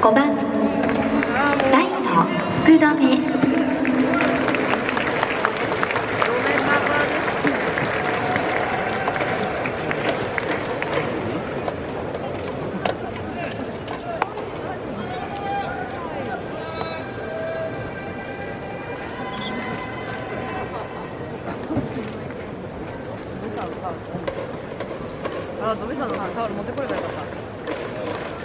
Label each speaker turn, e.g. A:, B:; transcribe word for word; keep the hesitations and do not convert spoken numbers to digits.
A: ごばんライト福留。
B: あら、ドビさんのタオル持ってこればよかった。